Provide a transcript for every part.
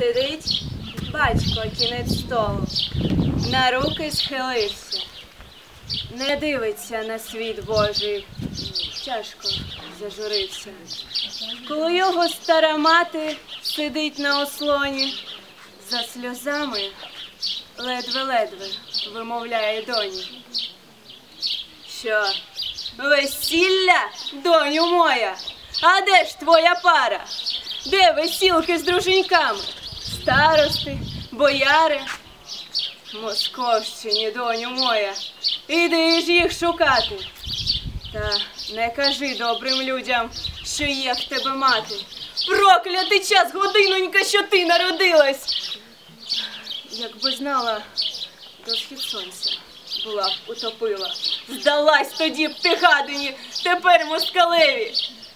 Сидить батько кінець столу, на руки схилився, не дивиться на світ Божий, тяжко зажурився. Коло його стара мати сидить на ослоні, за сльозами ледве-ледве вимовляє доні. Що, весілля, доню моя? А де ж твоя пара? Де весілки з друженьками? Старости, бояри? Московщині, доню моя, іди ж їх шукати. Та не кажи добрим людям, що є в тебе мати. Проклятий час, годинонька, що ти народилась! Якби знала, до схід сонця була б утопила. Здалась тоді б ти гадині, тепер москалеві.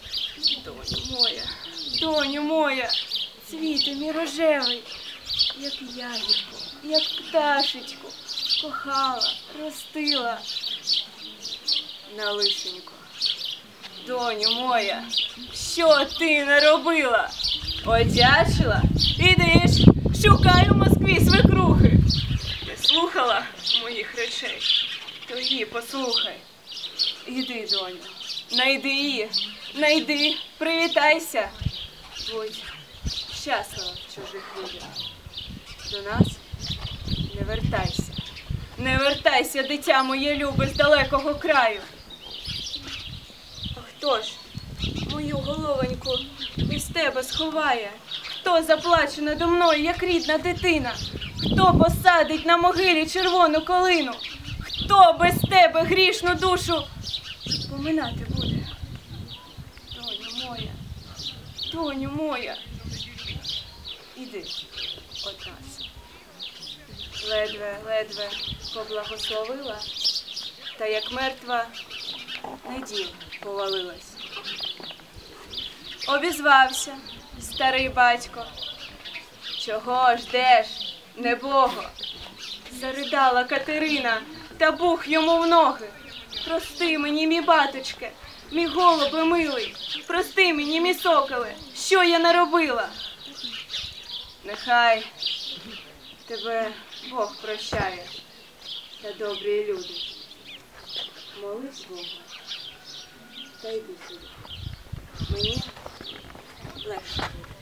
Доню моя, цвіте мій рожевий, як ягідку, як пташечку, кохала, ростила. На лишенько, доню моя, що ти наробила? Одячила? Іди ж, шукай у Москві свекрухи. Не слухала моїх речей, то її послухай. Іди, доню, найди її, найди, привітайся. Будь щаслива в чужих людях. До нас не вертайся. Не вертайся, дитя моє любе, з далекого краю. А хто ж мою головоньку із тебе сховає? Хто заплаче надо мною, як рідна дитина? Хто посадить на могилі червону калину? Хто без тебе грішну душу поминати буде? Доню моя, іди од нас. Ледве поблагословила, та як мертва на дім повалилась. Обізвався старий батько. Чого ждеш, небого? Заридала Катерина, та бух йому в ноги. Прости мені, мій батечке, мій голубе милий, прости мені, мій соколе, що я наробила? Нехай тебе Бог прощає, та добрі люди. Молись Бога, та йди сюди. Мені легше буде.